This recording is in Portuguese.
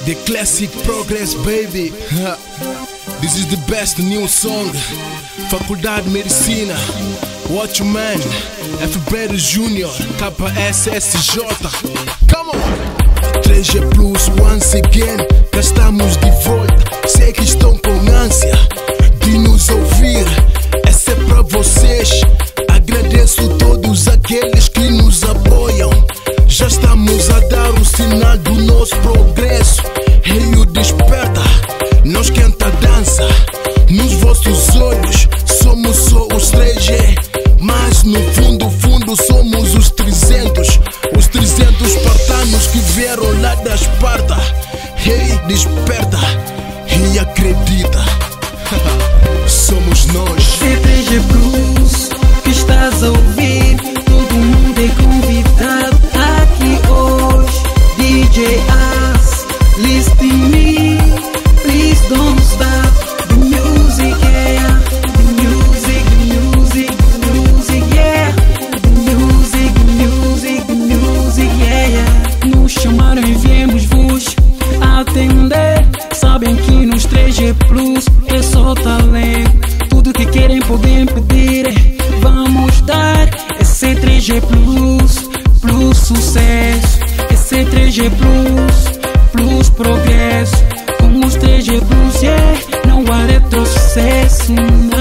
The classic progress, baby. This is the best new song. Faculdade Medicina, Watchman, FB Junior, KSSJ. Come on! 3G Plus once again, cá estamos de volta. Sei que estão com ânsia de nos ouvir. Essa é pra vocês. Agradeço todos aqueles que nos apoiam. Já estamos a dar o sinal do nosso progresso. Rio desperta, não esquenta a dança. Nos vossos olhos somos só os 3G, mas no fundo, somos os 300. Os 300 espartanos que vieram lá da Esparta. Hey, desperta e acredita. Somos nós. C3G Plus, que estás a ouvir. Todo mundo é convidado aqui hoje. DJ As, listen me, please don't stop. The music, yeah. The music, the music, the music, yeah. The music, the music, the music, yeah, yeah. Nos chamaram e viemos-vos atender. Sabem que nos 3G Plus é só talento. Tudo que querem podem pedir, vamos dar. Esse 3G Plus, plus sucesso. Esse 3G Plus, plus progresso. Com os 3G Plus, yeah, não há retrocesso.